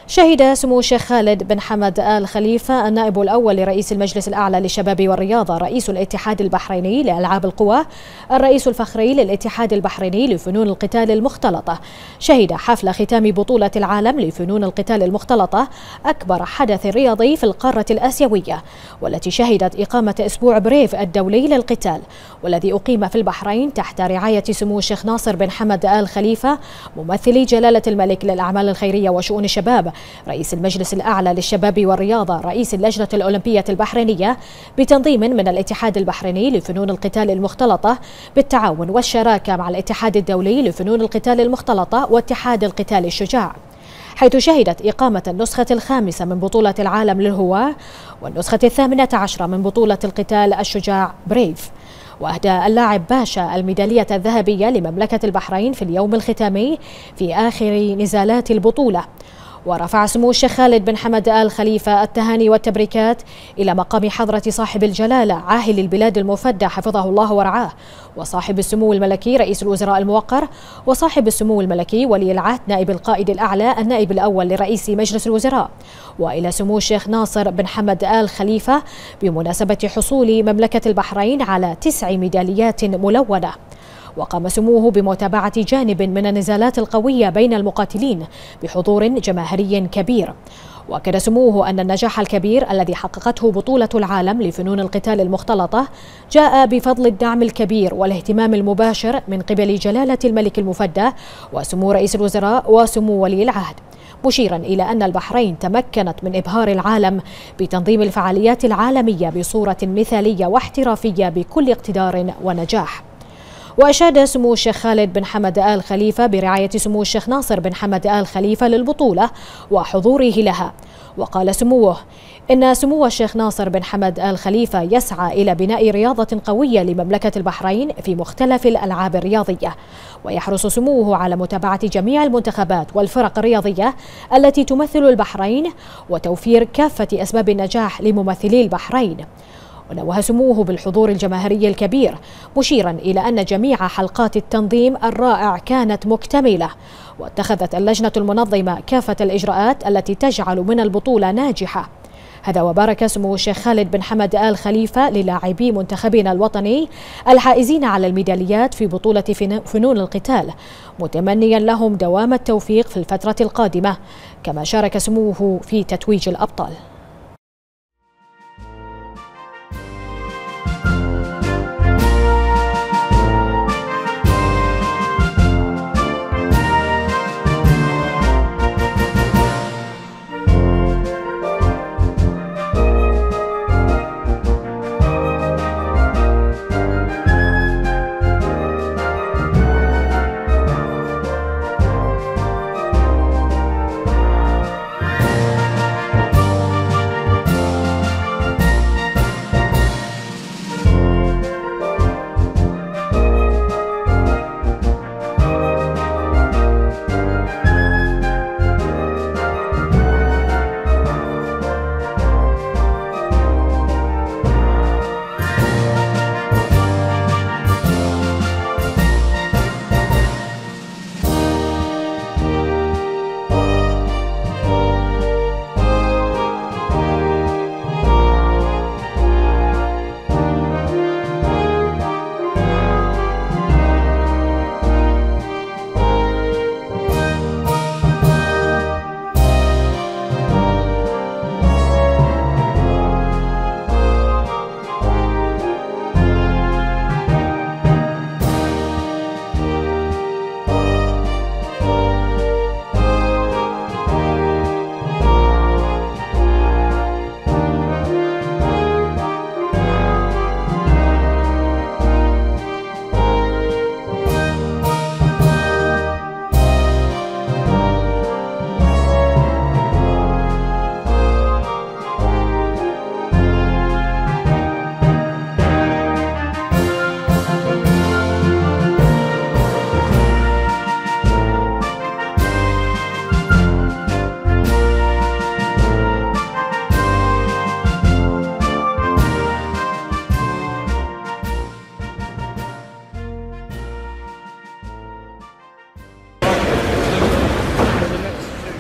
شهد سمو الشيخ خالد بن حمد آل خليفة النائب الأول لرئيس المجلس الأعلى للشباب والرياضة رئيس الاتحاد البحريني لألعاب القوى الرئيس الفخري للاتحاد البحريني لفنون القتال المختلطة شهد حفل ختام بطولة العالم لفنون القتال المختلطة أكبر حدث رياضي في القارة الآسيوية، والتي شهدت إقامة أسبوع بريف الدولي للقتال، والذي أقيم في البحرين تحت رعاية سمو الشيخ ناصر بن حمد آل خليفة ممثلي جلالة الملك للأعمال الخيرية وشؤون الشباب رئيس المجلس الأعلى للشباب والرياضة رئيس اللجنة الأولمبية البحرينية، بتنظيم من الاتحاد البحريني لفنون القتال المختلطة بالتعاون والشراكة مع الاتحاد الدولي لفنون القتال المختلطة واتحاد القتال الشجاع، حيث شهدت إقامة النسخة الخامسة من بطولة العالم للهواة والنسخة 18 من بطولة القتال الشجاع بريف. وأهدى اللاعب باشا الميدالية الذهبية لمملكة البحرين في اليوم الختامي في آخر نزالات البطولة. ورفع سمو الشيخ خالد بن حمد آل خليفة التهاني والتبريكات إلى مقام حضرة صاحب الجلالة عاهل البلاد المفدى حفظه الله ورعاه، وصاحب السمو الملكي رئيس الوزراء الموقر، وصاحب السمو الملكي ولي العهد نائب القائد الأعلى النائب الأول لرئيس مجلس الوزراء، وإلى سمو الشيخ ناصر بن حمد آل خليفة بمناسبة حصول مملكة البحرين على 9 ميداليات ملونة. وقام سموه بمتابعة جانب من النزالات القوية بين المقاتلين بحضور جماهيري كبير. وأكد سموه أن النجاح الكبير الذي حققته بطولة العالم لفنون القتال المختلطة جاء بفضل الدعم الكبير والاهتمام المباشر من قبل جلالة الملك المفدى وسمو رئيس الوزراء وسمو ولي العهد، مشيرا إلى أن البحرين تمكنت من إبهار العالم بتنظيم الفعاليات العالمية بصورة مثالية واحترافية بكل اقتدار ونجاح. وأشاد سمو الشيخ خالد بن حمد آل خليفة برعاية سمو الشيخ ناصر بن حمد آل خليفة للبطولة وحضوره لها، وقال سموه إن سمو الشيخ ناصر بن حمد آل خليفة يسعى إلى بناء رياضة قوية لمملكة البحرين في مختلف الألعاب الرياضية، ويحرص سموه على متابعة جميع المنتخبات والفرق الرياضية التي تمثل البحرين وتوفير كافة أسباب النجاح لممثلي البحرين. ونوه سموه بالحضور الجماهيري الكبير، مشيرا إلى أن جميع حلقات التنظيم الرائع كانت مكتملة، واتخذت اللجنة المنظمة كافة الإجراءات التي تجعل من البطولة ناجحة. هذا وبارك سمو الشيخ خالد بن حمد آل خليفة للاعبي منتخبنا الوطني الحائزين على الميداليات في بطولة فنون القتال، متمنيا لهم دوام التوفيق في الفترة القادمة، كما شارك سموه في تتويج الأبطال.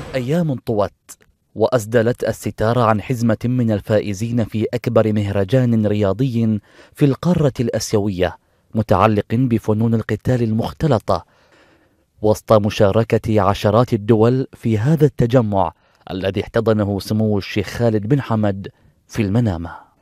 أيام طوت وأسدلت الستار عن حزمة من الفائزين في أكبر مهرجان رياضي في القارة الآسيوية متعلق بفنون القتال المختلطة، وسط مشاركة عشرات الدول في هذا التجمع الذي احتضنه سمو الشيخ خالد بن حمد في المنامة.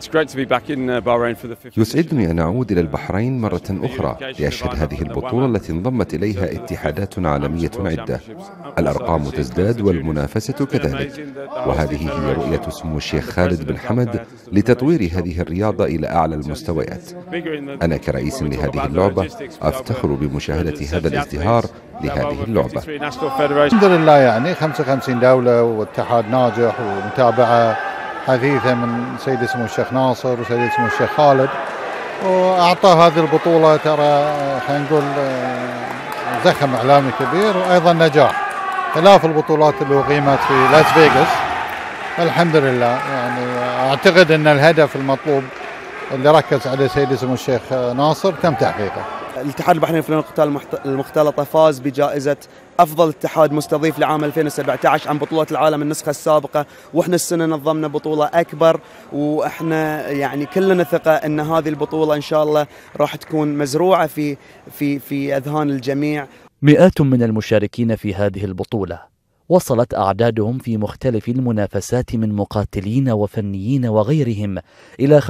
يسعدني أن أعود إلى البحرين مرة أخرى لأشهد هذه البطولة التي انضمت إليها اتحادات عالمية عدة. الأرقام تزداد والمنافسة كذلك، وهذه هي رؤية سمو الشيخ خالد بن حمد لتطوير هذه الرياضة إلى أعلى المستويات. أنا كرئيس لهذه اللعبة أفتخر بمشاهدة هذا الازدهار لهذه اللعبة. الحمد لله، يعني 55 دولة واتحاد ناجح ومتابعة حثيثة من سيد سمو الشيخ ناصر وسيد سمو الشيخ خالد، وأعطى هذه البطولة ترى خلينا نقول زخم إعلامي كبير وأيضا نجاح خلاف البطولات اللي أقيمت في لاس فيغاس. الحمد لله، يعني أعتقد أن الهدف المطلوب اللي ركز عليه سيد سمو الشيخ ناصر تم تحقيقه. الاتحاد البحريني لفنون القتال المختلطة فاز بجائزة أفضل اتحاد مستضيف لعام 2017 عن بطولة العالم النسخة السابقة، وإحنا السنة نظمنا بطولة أكبر، وإحنا يعني كلنا ثقة أن هذه البطولة إن شاء الله راح تكون مزروعة في أذهان الجميع. مئات من المشاركين في هذه البطولة وصلت أعدادهم في مختلف المنافسات من مقاتلين وفنيين وغيرهم إلى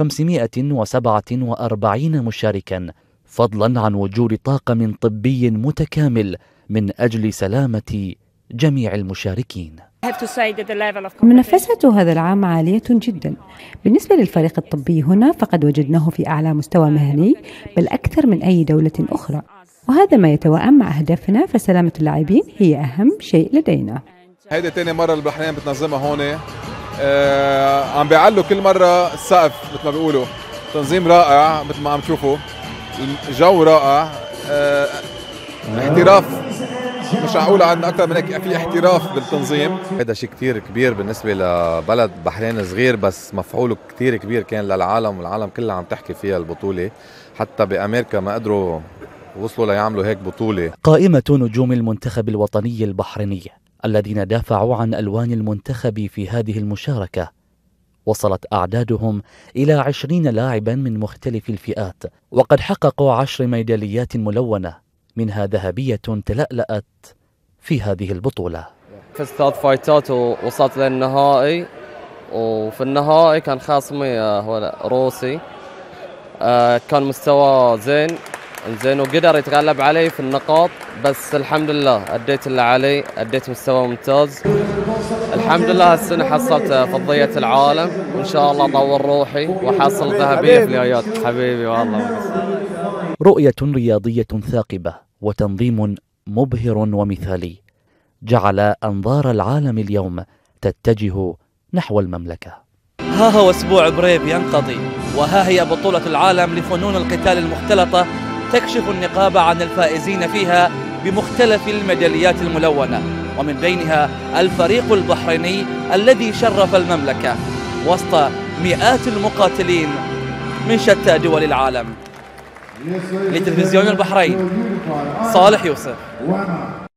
547 مشاركا، فضلا عن وجود طاقم طبي متكامل من أجل سلامة جميع المشاركين. منافسة هذا العام عالية جدا. بالنسبة للفريق الطبي هنا فقد وجدناه في أعلى مستوى مهني، بل أكثر من أي دولة أخرى، وهذا ما يتوائم مع أهدافنا، فسلامة اللاعبين هي أهم شيء لدينا. هيدي تاني مرة البحرين بتنظمها هون، عم بيعلوا كل مرة السقف مثل ما بيقولوا. تنظيم رائع مثل ما عم تشوفوا، الجو رائع، احتراف مش معقول عندنا أكثر من هيك، في احتراف بالتنظيم. هذا شيء كتير كبير بالنسبة لبلد بحرين صغير، بس مفعوله كتير كبير كان للعالم، والعالم كلها عم تحكي فيها البطولة. حتى بأمريكا ما قدروا وصلوا ليعملوا هيك بطولة. قائمة نجوم المنتخب الوطني البحريني الذين دافعوا عن ألوان المنتخب في هذه المشاركة وصلت أعدادهم إلى 20 لاعبا من مختلف الفئات، وقد حققوا 10 ميداليات ملونة منها ذهبية تلألأت في هذه البطولة. فزت 3 فايتات ووصلت للنهائي، وفي النهائي كان خصمي هو روسي، كان مستوى زين وقدر يتغلب علي في النقاط، بس الحمد لله أديت اللي علي، أديت مستوى ممتاز. الحمد لله السنة حصلت فضية العالم، وإن شاء الله أطور روحي وحصل ذهبية في اليايات. حبيبي والله. رؤية رياضية ثاقبة وتنظيم مبهر ومثالي جعل أنظار العالم اليوم تتجه نحو المملكة. ها هو أسبوع بريف ينقضي، وها هي بطولة العالم لفنون القتال المختلطة تكشف النقاب عن الفائزين فيها بمختلف الميداليات الملونة، ومن بينها الفريق البحريني الذي شرف المملكة وسط مئات المقاتلين من شتى دول العالم. لتلفزيون البحرين، صالح يوسف.